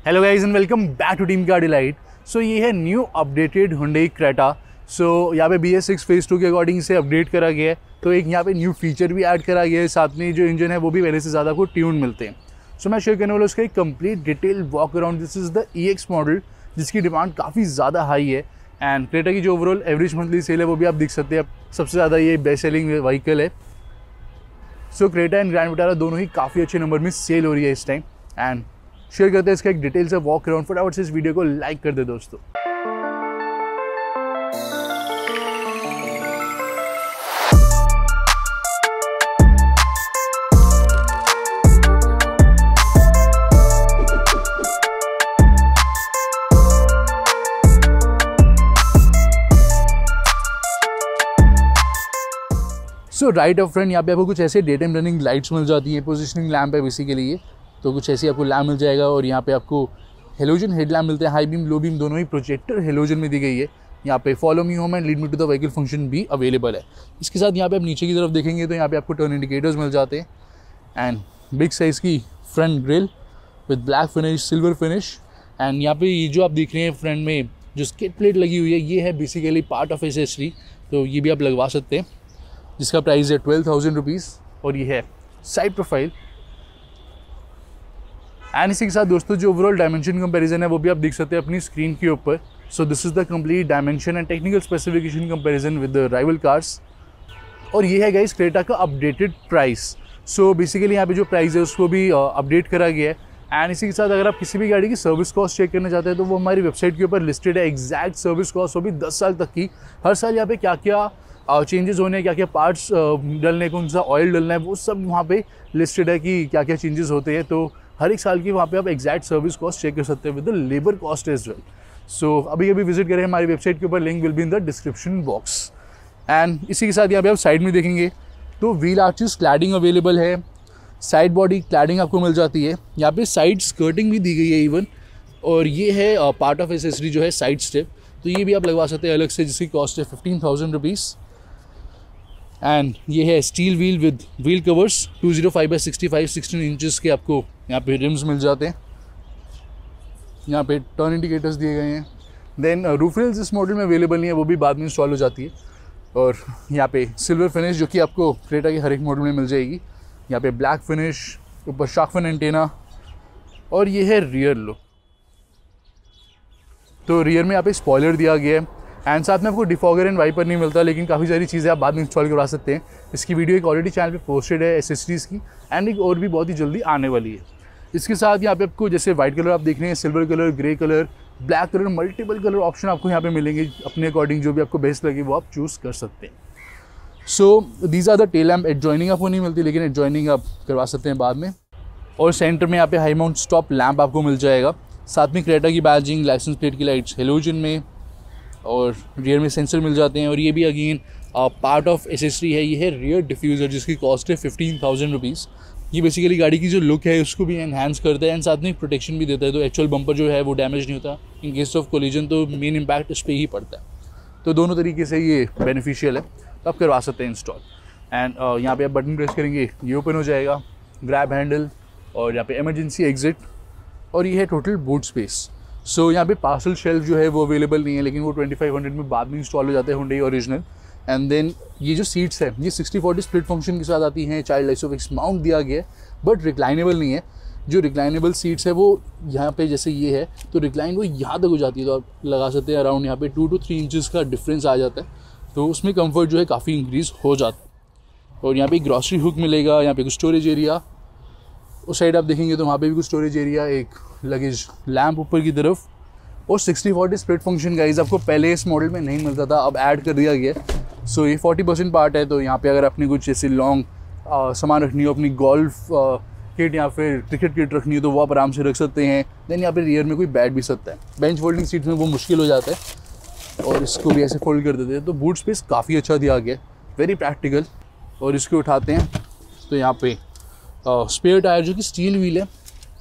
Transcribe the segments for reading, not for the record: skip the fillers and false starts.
Hello guys and welcome back to Team Car Delight. So ये है new updated Hyundai Creta। So यहाँ पे BS6 phase 2 के according से अपडेट करा गया है। तो एक यहाँ पे न्यू फीचर भी ऐड करा गया है, साथ में जो इंजन है वो भी पहले से ज़्यादा को ट्यून मिलते हैं। सो मैं शेयर करने वाला उसका एक complete detail walk around. This is the EX model जिसकी डिमांड काफ़ी ज़्यादा हाई है एंड क्रेटा की जो ओवरऑल एवरेज मंथली सेल है वो भी आप देख सकते हैं। सबसे ज़्यादा ये बेस्ट सेलिंग व्हीकल है। So Creta and Grand Vitara दोनों ही काफ़ी अच्छे नंबर में सेल हो रही है इस टाइम एंड शेयर करते हैं इसका एक डिटेल से वॉक अराउंड। फटाफट से इस वीडियो को लाइक कर दे दोस्तों। सो राइट ऑफ फ्रंट यहाँ पे आपको कुछ ऐसे डे टाइम रनिंग लाइट्स मिल जाती हैं। पोजिशनिंग लैम्प है बेसिकली ये, तो कुछ ऐसी आपको लैम्प मिल जाएगा और यहाँ पे आपको हेलोजन हेडलैम्प मिलते हैं। हाई बीम लो बीम दोनों ही प्रोजेक्टर हेलोजन में दी गई है। यहाँ पे follow me home and lead me to the vehicle function भी अवेलेबल है। इसके साथ यहाँ पे आप नीचे की तरफ देखेंगे तो यहाँ पे आपको टर्न इंडिकेटर्स मिल जाते हैं एंड बिग साइज़ की front grill with black finish silver finish. And यहाँ पे ये जो आप देख रहे हैं फ्रंट में जो स्किड प्लेट लगी हुई है ये है बेसिकली पार्ट ऑफ एसेसरी, तो ये भी आप लगवा सकते हैं जिसका प्राइस है 12,000 रुपीज़। और ये है साइड प्रोफाइल एंड इसी के साथ दोस्तों जो ओवरऑल डायमेंशन कंपैरिजन है वो भी आप देख सकते हैं अपनी स्क्रीन के ऊपर। So this is the complete dimension and technical specification comparison with the rival cars. और ये है गाइस क्रेटा का अपडेटेड प्राइस। सो बेसिकली यहाँ पे जो प्राइस है उसको भी अपडेट करा गया है एंड इसी के साथ अगर आप किसी भी गाड़ी की सर्विस कॉस्ट चेक करना चाहते हैं तो वो हमारी वेबसाइट के ऊपर लिस्टेड है। एग्जैक्ट सर्विस कॉस्ट वो भी 10 साल तक की। हर साल यहाँ पे क्या क्या चेंजेस होने हैं, क्या क्या पार्ट्स डलने, कौन सा ऑयल डलना है, वो सब वहाँ पे लिस्टेड है कि क्या क्या चेंजेस होते हैं। तो हर एक साल की वहाँ पे आप एग्जैक्ट सर्विस कॉस्ट चेक कर सकते हैं with the labour cost as well. So अभी विजिट करें हमारी वेबसाइट के ऊपर, link will be in the description box. And इसी के साथ यहाँ पे आप साइड में देखेंगे तो व्हील आर्चेस क्लैडिंग अवेलेबल है, साइड बॉडी क्लैडिंग आपको मिल जाती है। यहाँ पे साइड स्कर्टिंग भी दी गई है इवन, और ये है पार्ट ऑफ एसेसरी जो है साइड स्टेप, तो ये भी आप लगवा सकते हैं अलग से जिसकी कॉस्ट है 15,000 रुपीज़। एंड ये है steel wheel with wheel covers 205/65 16 inches के आपको यहाँ पे रिम्स मिल जाते हैं। यहाँ पे टर्न इंडिकेटर्स दिए गए हैं। देन रूफ रेल्स इस मॉडल में अवेलेबल नहीं है, वो भी बाद में इंस्टॉल हो जाती है। और यहाँ पे सिल्वर फिनिश जो कि आपको क्रेटा के हर एक मॉडल में मिल जाएगी। यहाँ पे ब्लैक फिनिश, ऊपर शार्क फिन एंटेना, और ये है रियर लुक। तो रियर में यहाँ पे स्पॉइलर दिया गया है एंड साथ में आपको डिफॉगर एंड वाइपर नहीं मिलता, लेकिन काफ़ी सारी चीज़ें आप बाद में इंस्टॉल करवा सकते हैं। इसकी वीडियो एक ऑलरेडी चैनल पे पोस्टेड है एसेसरीज़ की एंड एक और भी बहुत ही जल्दी आने वाली है। इसके साथ यहाँ पे आपको जैसे वाइट कलर आप देख रहे हैं, silver colour, grey colour, black colour, multiple colour option आपको यहाँ पे मिलेंगे। अपने अकॉर्डिंग जो भी आपको बेस्ट लगे वो आप चूज़ कर सकते हैं। So these are the tail lamp. Adjoining आपको नहीं मिलती, लेकिन एडजॉइनिंग आप करवा सकते हैं बाद में। और सेंटर में यहाँ पे हाई माउंट स्टॉप लैम्प आपको मिल जाएगा। साथ में क्रेटा की बैजिंग, लाइसेंस प्लेट की लाइट्स हेलोजन में, और रियर में सेंसर मिल जाते हैं। और ये भी अगेन पार्ट ऑफ एसेसरी है। ये है रियर डिफ्यूज़र जिसकी कॉस्ट है 15,000 रुपीज़। ये बेसिकली गाड़ी की जो लुक है उसको भी एनहांस करता है एंड साथ में प्रोटेक्शन भी देता है, तो एक्चुअल बम्पर जो है वो डैमेज नहीं होता इन केस ऑफ कोलिजन, तो मेन इम्पैक्ट इस पर ही पड़ता है। तो दोनों तरीके से ये बेनिफिशियल है, तो आप करवा सकते हैं इंस्टॉल। एंड यहाँ पे आप बटन प्रेस करेंगे ये ओपन हो जाएगा, ग्रैब हैंडल, और यहाँ पे इमरजेंसी एग्जिट, और ये है टोटल बूट स्पेस। सो यहाँ पे पार्सल शेल्फ जो है वो अवेलेबल नहीं है, लेकिन वो 2500 में बाद में इंस्टॉल हो जाते हैं Hyundai ओरिजिनल। एंड देन ये जो सीट्स है ये 60/40 स्प्लिट फंक्शन के साथ आती हैं। चाइल्ड आइसोफिक्स माउंट दिया गया है बट रिक्लाइनेबल नहीं है। जो रिक्लाइनेबल सीट्स है वो यहाँ पे जैसे ये है तो रिक्लाइन वो यहाँ तक हो जाती है, तो आप लगा सकते हैं अराउंड यहाँ पे 2 to 3 इंचज़ का डिफरेंस आ जाता है, तो उसमें कम्फर्ट जो है काफ़ी इंक्रीज़ हो जाता है। और यहाँ पे ग्रॉसरी हुक मिलेगा, यहाँ पे कुछ स्टोरेज एरिया, उस साइड आप देखेंगे तो वहाँ पे भी कुछ स्टोरेज एरिया, एक लगेज लैम्प ऊपर की तरफ, और 60/40 स्प्लिट फंक्शन गाइस आपको पहले इस मॉडल में नहीं मिलता था, अब ऐड कर दिया गया है। सो ये 40% पार्ट है, तो यहाँ पे अगर आपने कुछ ऐसे लॉन्ग सामान रखनी हो, अपनी गोल्फ किट या फिर क्रिकेट किट रखनी हो तो वो आप आराम से रख सकते हैं। देन यहाँ पे रियर में कोई बैठ भी सकता है। बेंच फोल्डिंग सीट में वो मुश्किल हो जाता है, और इसको भी ऐसे फोल्ड कर देते हैं, तो बूट स्पेस काफ़ी अच्छा दिया गया है, वेरी प्रैक्टिकल। और इसको उठाते हैं तो यहाँ पे स्पेयर टायर जो कि स्टील व्हील है,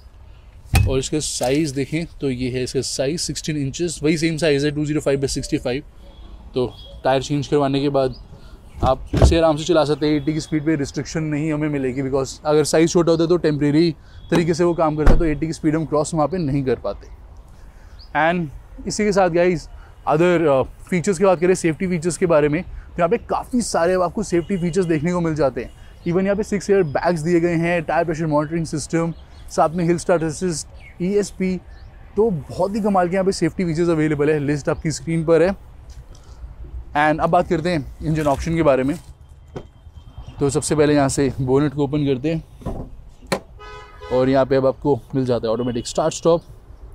और इसका साइज़ देखें तो ये है इसका साइज़ 16 इंचेस, वही सेम साइज़ है 205/65। तो टायर चेंज करवाने के बाद आप इसे आराम से चला सकते हैं। 80 की स्पीड पे रिस्ट्रिक्शन नहीं हमें मिलेगी, बिकॉज अगर साइज़ छोटा होता है तो टेम्प्रेरी तरीके से वो काम करता है, तो 80 की स्पीड हम क्रॉस वहाँ पे नहीं कर पाते। एंड इसी के साथ गाइस अदर फीचर्स की बात करें, सेफ्टी फीचर्स के बारे में, तो यहाँ पे काफ़ी सारे आपको सेफ्टी फीचर्स देखने को मिल जाते हैं। इवन यहाँ पे 6 एयर बैग्स दिए गए हैं, टायर प्रेशर मॉनिटरिंग सिस्टम, साथ में हिल स्टार्ट असिस्ट, ESP, तो बहुत ही कमाल के यहाँ पे सेफ्टी फीचर्स अवेलेबल है। लिस्ट आपकी स्क्रीन पर है। एंड अब बात करते हैं इंजन ऑप्शन के बारे में। तो सबसे पहले यहाँ से बोनेट को ओपन करते हैं और यहाँ पे अब आपको मिल जाता है ऑटोमेटिक स्टार्ट स्टॉप,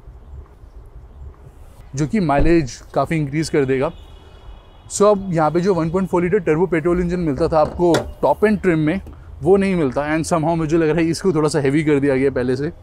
जो कि माइलेज काफ़ी इंक्रीज़ कर देगा। सो अब यहाँ पे जो 1.4 लीटर टर्बो पेट्रोल इंजन मिलता था आपको टॉप एंड ट्रिम में, वो नहीं मिलता। एंड समहाउ मुझे लग रहा है इसको थोड़ा सा हैवी कर दिया गया पहले से।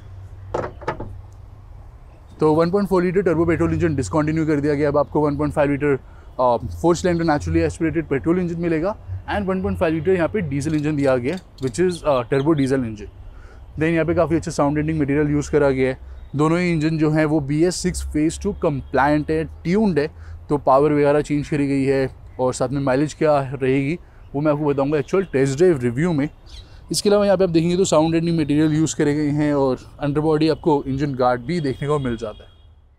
तो 1.4 litre turbo petrol engine discontinue कर दिया गया। अब आपको 1.5 litre 4 cylinder naturally aspirated petrol engine मिलेगा एंड 1.5 लीटर यहाँ पे डीजल इंजन दिया गया है, which is turbo diesel engine. Then यहाँ पे काफ़ी अच्छा साउंड एंडिंग मटेरियल यूज़ करा गया है। दोनों ही इंजन जो हैं वो BS6 फेज़ 2 कंप्लायंट है, ट्यून्ड है, तो पावर वगैरह चेंज करी गई है। और साथ में माइलेज क्या रहेगी वो मैं आपको बताऊंगा एक्चुअल टेस्ट ड्राइव रिव्यू में। इसके अलावा यहाँ पे आप देखेंगे तो साउंड एंडिंग मटेरियल यूज़ करे गए हैं और अंडरबॉडी आपको इंजन गार्ड भी देखने को मिल जाता है।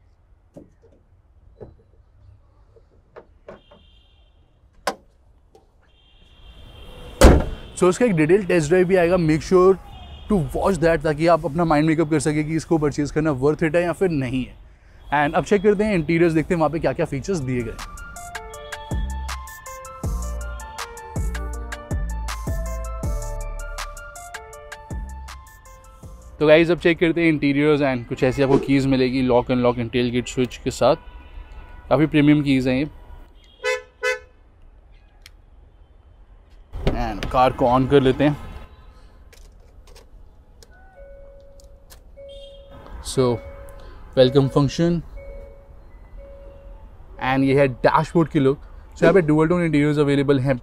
सो इसका एक डिटेल टेस्ट ड्राइव भी आएगा। Make sure to watch that, ताकि आप अपना माइंड मेकअप कर सके कि इसको परचेज़ करना वर्थ इट है या फिर नहीं है। एंड अब चेक करते हैं इंटीरियर्स, देखते हैं वहाँ पे क्या क्या फीचर्स दिए गए। तो गाइज अब चेक करते हैं इंटीरियर्स एंड कुछ ऐसी आपको कीज़ मिलेगी lock and lock and tailgate switch के साथ। काफ़ी प्रीमियम कीज़ हैं ये। एंड कार को ऑन कर लेते हैं। सो वेलकम फंक्शन एंड ये है डैशबोर्ड की लुक। सो यहाँ पे डुअल टोन इंटीरियर्स अवेलेबल हैं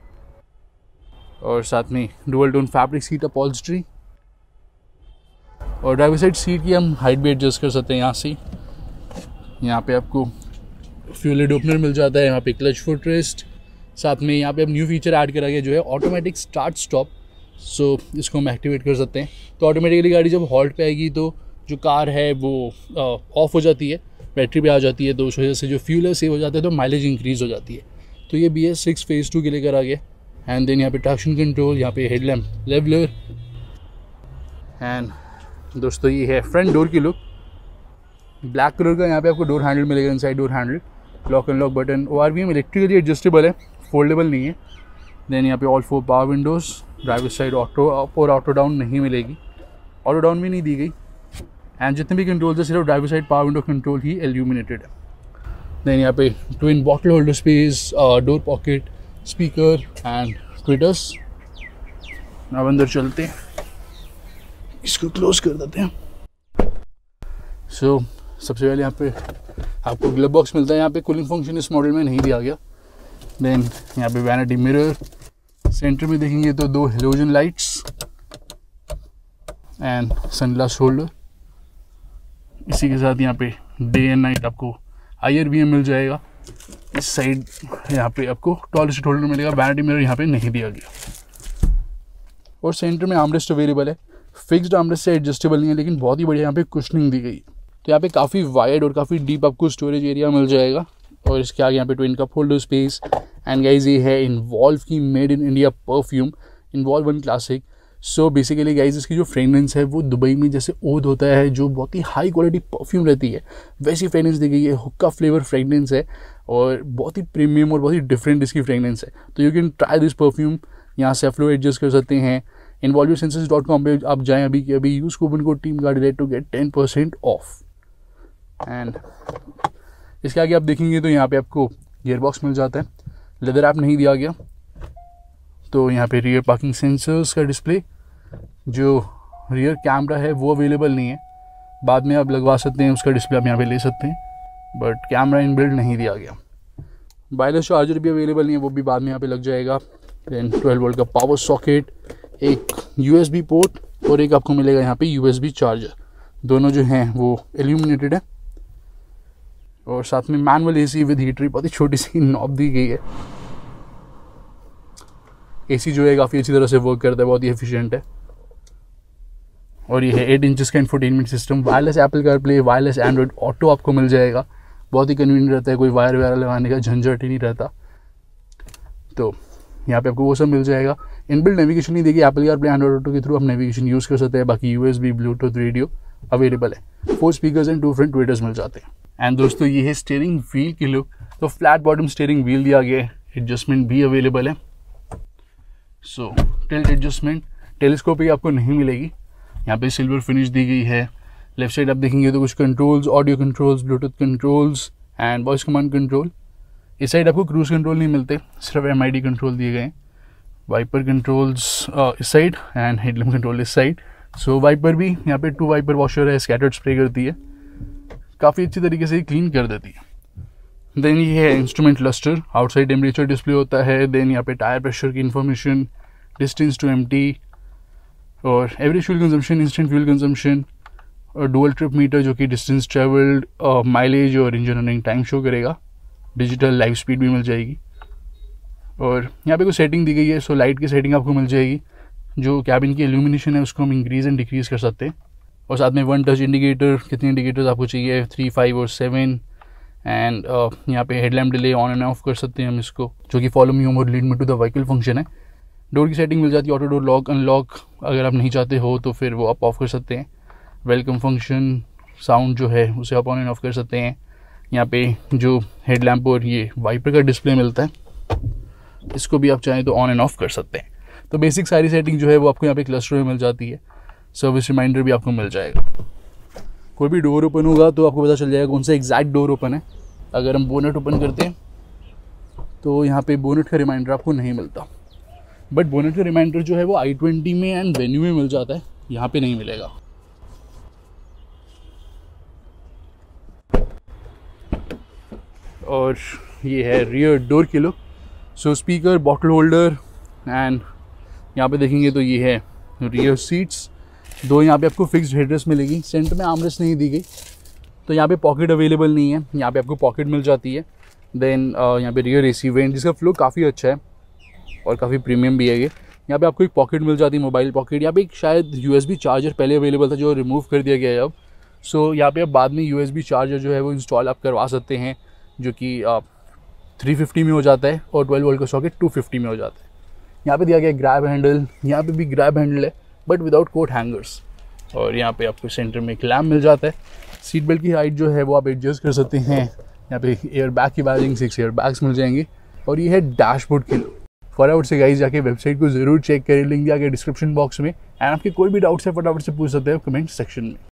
और साथ में dual tone fabric seat upholstery, और ड्राइवर साइड सीट की हम हाइट भी एडजस्ट कर सकते हैं यहाँ से। यहाँ पे आपको फ्यूल लिड ओपनर मिल जाता है, यहाँ पे क्लच फुट रेस्ट, साथ में यहाँ पे अब न्यू फीचर ऐड करा गया जो है ऑटोमेटिक स्टार्ट स्टॉप। सो इसको हम एक्टिवेट कर सकते हैं। तो ऑटोमेटिकली गाड़ी जब हॉल्ट पे आएगी तो जो कार है वो ऑफ हो जाती है, बैटरी पे आ जाती है, तो उस वजह से जो फ्यूल है सेव हो जाता है, तो माइलेज इंक्रीज़ हो जाती है। तो ये BS6 फेज़ 2 के लिए करा गया। एंड देन यहाँ पे ट्रैक्शन कंट्रोल, यहाँ पे हेडलैम्प लेवलर। एंड दोस्तों ये है फ्रंट डोर की लुक। ब्लैक कलर का यहाँ पे आपको डोर हैंडल मिलेगा, inside door handle, lock and lock button, ORVM electrically adjustable है, फोल्डेबल नहीं है। देन यहाँ पे all 4 power windows, driver side auto up और ऑटो डाउन नहीं मिलेगी, ऑटो डाउन भी नहीं दी गई। एंड जितने भी कंट्रोल्स है सिर्फ driver side power window control ही एल्यूमिनेटेड है। देन यहाँ पे twin bottle holder space, door pocket, speaker and tweeters. अब अंदर चलते हैं, इसको क्लोज कर देते हैं। सो सबसे पहले यहाँ पे आपको ग्लव बॉक्स मिलता है। यहाँ पे कूलिंग फंक्शन इस मॉडल में नहीं दिया गया। देन यहाँ पे वैनिटी मिरर, सेंटर में देखेंगे तो 2 halogen lights and sunglass holder. इसी के साथ यहाँ पे डे एंड नाइट आपको IRVM मिल जाएगा। इस साइड यहाँ पे आपको टॉल सीट होल्डर मिलेगा। वैनिटी मिरर यहाँ पे नहीं दिया गया। और सेंटर में आर्मरेस्ट अवेलेबल है। फिक्स्ड आर्मरेस्ट से एडजस्टेबल नहीं है, लेकिन बहुत ही बढ़िया यहाँ पे कुशनिंग दी गई। तो यहाँ पे काफ़ी वाइड और काफ़ी डीप आपको स्टोरेज एरिया मिल जाएगा। और इसके आगे यहाँ पे twin cup holder space. And guys ये है इन्वॉल्व की made in India perfume, Involve 1 classic. So basically guys इसकी जो फ्रेगनेंस है वो दुबई में जैसे ओद होता है, जो बहुत ही हाई क्वालिटी परफ्यूम रहती है, वैसी फ्रेगनेंस दी गई है। हुक्का फ्लेवर फ्रेगनेंस है और बहुत ही प्रीमियम और बहुत ही डिफरेंट इसकी फ्रेगनेंस है। तो you can try this perfume. यहाँ से फ्लो एडजस्ट कर सकते हैं। involveyoursenses.com पे आप जाएँ अभी कि अभी यूज़ कूपन कोड टीम गाड़ी टू गेट 10% ऑफ। एंड इसके आगे आप देखेंगे तो यहाँ पे आपको गियर बॉक्स मिल जाता है। लेदर ऐप नहीं दिया गया। तो यहाँ पे रियर पार्किंग सेंसर्स का डिस्प्ले, जो रियर कैमरा है वो अवेलेबल नहीं है, बाद में आप लगवा सकते हैं, उसका डिस्प्ले आप यहाँ पे ले सकते हैं, बट कैमरा इनबिल्ट नहीं दिया गया। वायरलेस चार्जर भी अवेलेबल नहीं है, वो भी बाद में यहाँ पे लग जाएगा। देन 12 वोल्ट का पावर सॉकेट, एक USB पोर्ट और एक आपको मिलेगा यहाँ पे USB चार्जर। दोनों जो हैं वो एल्यूमिनेटेड है। और साथ में मैनुअल AC विद हीटर, बहुत ही छोटी सी नॉब दी गई है। AC जो है काफ़ी अच्छी तरह से वर्क करता है, बहुत ही एफिशिएंट है। और ये है 8 इंचज़ का infotainment system, wireless Apple CarPlay, wireless Android auto आपको मिल जाएगा। बहुत ही कन्वीनियंट रहता है, कोई वायर वगैरह लगाने का झंझट ही नहीं रहता। तो यहाँ पे आपको वो सब मिल जाएगा। इनबिल्ट नेविगेशन नहीं देगी एप्पल कारप्ले एंड्रॉयड ऑटो के थ्रू, आप नेविगेशन यूज़ कर सकते हैं। बाकी USB, ब्लूटूथ, रेडियो अवेलेबल है। 4 स्पीकर्स एंड 2 फ्रंट ट्विटर्स मिल जाते हैं। एंड दोस्तों ये है स्टीयरिंग व्हील की लुक। तो फ्लैट बॉटम स्टीयरिंग व्हील दिया गया है, एडजस्टमेंट भी अवेलेबल है। सो टिल्ट एडजस्टमेंट, टेलीस्कोपिक आपको नहीं मिलेगी। यहाँ पे सिल्वर फिनिश दी गई है। लेफ्ट साइड आप देखेंगे तो कुछ controls, audio controls, Bluetooth controls and voice command control. इस साइड आपको क्रूज कंट्रोल नहीं मिलते, सिर्फ MID कंट्रोल दिए गए हैं। वाइपर कंट्रोल्स इस साइड एंड हेडलैम्प कंट्रोल इस साइड। सो वाइपर भी यहाँ पे 2 वाइपर वॉशर है, स्कैटर्ड स्प्रे करती है, काफ़ी अच्छी तरीके से क्लीन कर देती है। देन ये है instrument cluster, outside temperature display होता है। देन यहाँ पे टायर प्रेशर की इन्फॉर्मेशन, डिस्टेंस टू एम्प्टी और average fuel consumption, instant fuel consumption और डुअल ट्रिप मीटर जो कि डिस्टेंस ट्रेवल्ड, माइलेज और इंजन रनिंग टाइम शो करेगा। डिजिटल लाइव स्पीड भी मिल जाएगी। और यहाँ पे कुछ सेटिंग दी गई है। सो लाइट की सेटिंग आपको मिल जाएगी, जो कैबिन की इल्यूमिनेशन है उसको हम इंक्रीज़ एंड डिक्रीज़ कर सकते हैं। और साथ में 1 टच इंडिकेटर, कितने इंडिकेटर्स आपको चाहिए, 3, 5 और 7। एंड यहाँ पे headlamp delay on and off कर सकते हैं हम इसको, जो कि फॉलो मी होम और lead me to the vehicle function है। डोर की सेटिंग मिल जाती है, ऑटो डोर लॉक अनलॉक अगर आप नहीं चाहते हो तो फिर वो आप ऑफ कर सकते हैं। वेलकम फंक्शन, साउंड जो है उसे आप ऑन एंड ऑफ कर सकते हैं। यहाँ पे जो हेडलैम्प और ये वाइपर का डिस्प्ले मिलता है, इसको भी आप चाहें तो ऑन एंड ऑफ कर सकते हैं। तो बेसिक सारी सेटिंग जो है वो आपको यहाँ पे क्लस्टर में मिल जाती है। सर्विस रिमाइंडर भी आपको मिल जाएगा। कोई भी डोर ओपन होगा तो आपको पता चल जाएगा कौन सा एग्जैक्ट डोर ओपन है। अगर हम बोनेट ओपन करते हैं तो यहाँ पे बोनेट का रिमाइंडर आपको नहीं मिलता, बट बोनेट का रिमाइंडर जो है वो i20 में एंड वेन्यू में मिल जाता है, यहाँ पे नहीं मिलेगा। और ये है रियर डोर की look. So speaker, bottle holder and यहाँ पे देखेंगे तो ये है रियर सीट्स। 2 यहाँ पे आपको फिक्स्ड हेडरेस्ट मिलेगी, सेंटर में आर्मरेस्ट नहीं दी गई। तो यहाँ पे पॉकेट अवेलेबल नहीं है, यहाँ पे आपको पॉकेट मिल जाती है। देन यहाँ पे रियर AC वेंट, जिसका फ्लो काफ़ी अच्छा है और काफ़ी प्रीमियम भी है ये। यहाँ पे आपको एक पॉकेट मिल जाती है, मोबाइल पॉकेट। यहाँ पे एक शायद USB चार्जर पहले अवेलेबल था जो रिमूव कर दिया गया है अब। सो यहाँ पे अब बाद में USB चार्जर जो है वो इंस्टॉल आप करवा सकते हैं, जो कि 350 में हो जाता है और 12 वोल्ट का सॉकेट 250 में हो जाता है। यहाँ पे दिया गया ग्रैब हैंडल, यहाँ पे भी ग्रैब हैंडल है बट विदाउट कोट हैंगर्स। और यहाँ पे आपको सेंटर में एक लैम्प मिल जाता है। सीट बेल्ट की हाइट जो है वो आप एडजस्ट कर सकते हैं। यहाँ पे एयर बैग की वायरिंग, 6 एयर बैग्स मिल जाएंगे। और ये है डैशबोर्ड की लुक। फटाफट से गाइस जाके वेबसाइट को जरूर चेक करें, लिंक दिया गया डिस्क्रिप्शन बॉक्स में। एंड आपके कोई भी डाउट्स है फटाफट से पूछ सकते हैं कमेंट सेक्शन में।